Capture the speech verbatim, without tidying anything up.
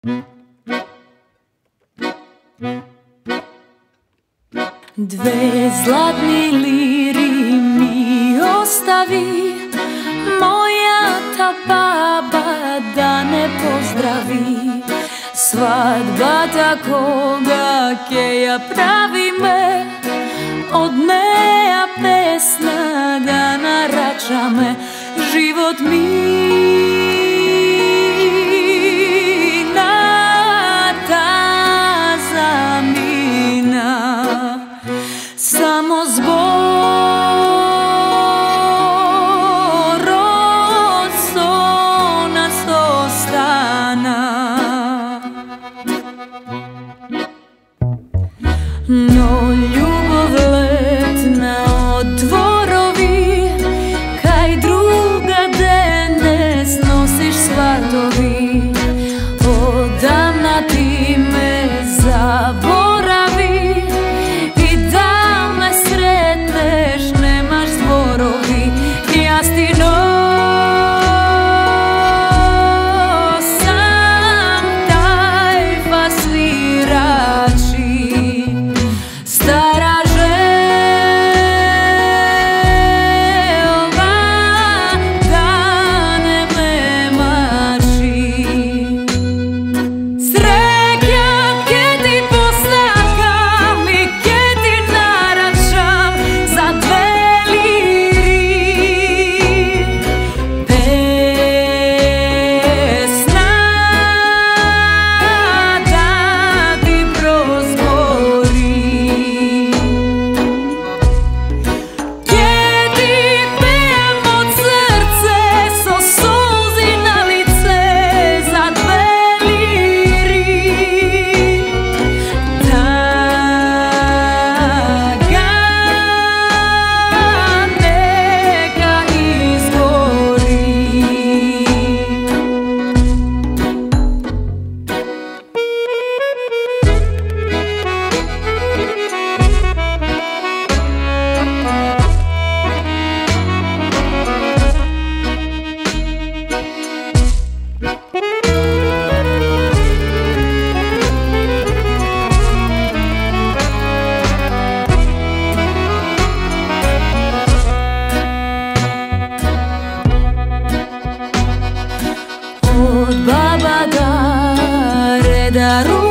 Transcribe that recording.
Dve zlatni liri mi ostavi, moja ta baba da ne pozdravi. Svadba takoga keja pravi me, od meja pesna da narača me, život mi samo zbor od sto na sto stana. No ljubov letna otvorovi, kaj druga dene snosiš svatovi. Odavna ti me zaboravi, od baba dare daru.